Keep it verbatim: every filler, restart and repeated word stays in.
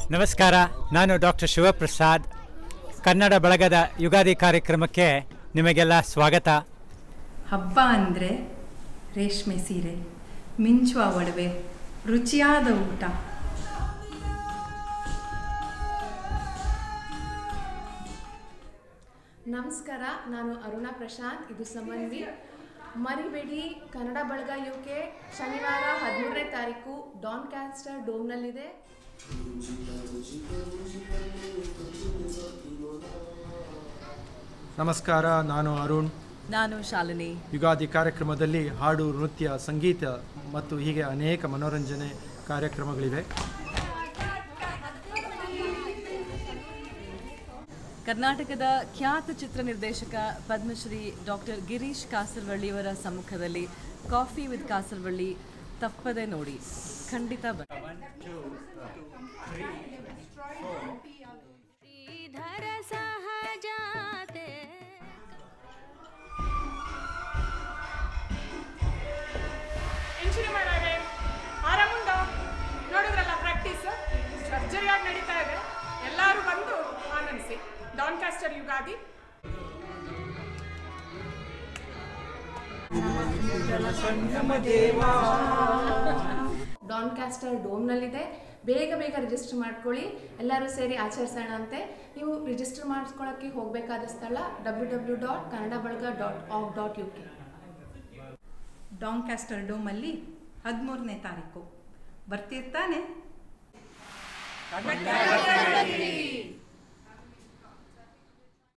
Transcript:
ನಮಸ್ಕಾರ, ನಾನು ಡಾಕ್ಟರ್ ಶಿವಪ್ರಸಾದ್. ಕನ್ನಡ ಬಳಗದ ಯುಗಾದಿ ಕಾರ್ಯಕ್ರಮಕ್ಕೆ ನಿಮಗೆಲ್ಲ ಸ್ವಾಗತ. ಹಬ್ಬ ಅಂದರೆ ರೇಷ್ಮೆ ಸೀರೆ, ಮಿಂಚುವ ಒಡವೆ, ರುಚಿಯಾದ ಊಟ. ನಮಸ್ಕಾರ, ನಾನು ಅರುಣಾ ಪ್ರಶಾಂತ್. ಇದು ಸಮನ್ವಿ. ಮರಿಬೇಡಿ, ಕನ್ನಡ ಬಳಗ ಯು ಕೆ ಶನಿವಾರ ಹದಿಮೂರನೇ ತಾರೀಕು ಡಾನ್ ಕ್ಯಾಸ್ಟರ್ ಡೋಮ್ನಲ್ಲಿದೆ. ನಮಸ್ಕಾರ, ನಾನು ಅರುಣ್. ನಾನು ಶಾಲಿನಿ. ಯುಗಾದಿ ಕಾರ್ಯಕ್ರಮದಲ್ಲಿ ಹಾಡು, ನೃತ್ಯ, ಸಂಗೀತ ಮತ್ತು ಹೀಗೆ ಅನೇಕ ಮನೋರಂಜನೆ ಕಾರ್ಯಕ್ರಮಗಳಿವೆ. ಕರ್ನಾಟಕದ ಖ್ಯಾತ ಚಿತ್ರ ನಿರ್ದೇಶಕ ಪದ್ಮಶ್ರೀ ಡಾಕ್ಟರ್ ಗಿರೀಶ್ ಕಾಸರವಳ್ಳಿಯವರ ಸಮ್ಮುಖದಲ್ಲಿ ಕಾಫಿ ವಿತ್ ಕಾಸರವಳ್ಳಿ ತಪ್ಪದೆ ನೋಡಿ, ಖಂಡಿತ ಬನ್ನಿ. ಆರಾಮುಂಡ ನೋಡಿದ್ರಲ್ಲ, ಪ್ರಾಕ್ಟೀಸ್ ಸರ್ಜರಿಯಾಗಿ ನಡೀತಾ ಇದೆ. ಎಲ್ಲರೂ ಬಂದು ಆನಂದಿಸಿ. Doncaster Ugadi. Doncaster ಡೋಮ್ನಲ್ಲಿದೆ. ಬೇಗ ಬೇಗ ರಿಜಿಸ್ಟರ್ ಮಾಡ್ಕೊಳ್ಳಿ. ಎಲ್ಲರೂ ಸೇರಿ ಆಚರಿಸೋಣ ಅಂತೆ. ನೀವು ರಿಜಿಸ್ಟರ್ ಮಾಡಿಸ್ಕೊಳ್ಳೋಕ್ಕೆ ಹೋಗಬೇಕಾದ ಸ್ಥಳ W W dot Kannada Balaga dot org dot U K. Doncaster ಡೋಮಲ್ಲಿ ಹದಿಮೂರನೇ ತಾರೀಕು ಬರ್ತಿರ್ತಾನೆ.